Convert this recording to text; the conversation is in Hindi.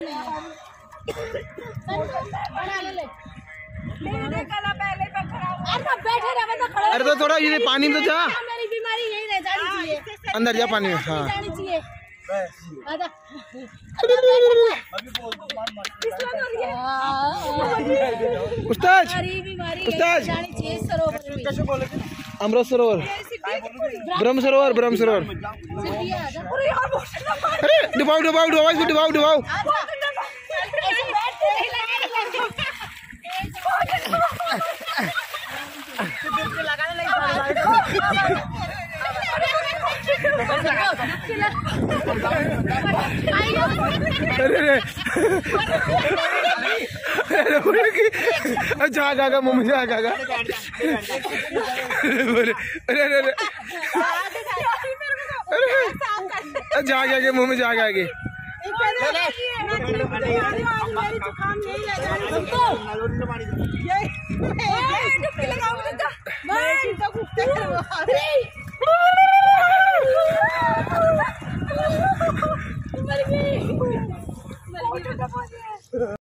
अरे तो थोड़ा ये पानी में तो जा, मेरी बीमारी यही रह जानी चाहिए, अंदर जा पानी में। हाँ उस्ताद, उस्ताद अमृत सरोवर, ब्रह्म सरोवर, ब्रह्म सरोवर। अरे डुबाओ डुबाओ डुबाओ इसको, डुबाओ डुबाओ। अरे जा जागा मुँह में जा जागा। अरे अरे अरे जा जाके मुँह में जा जाके।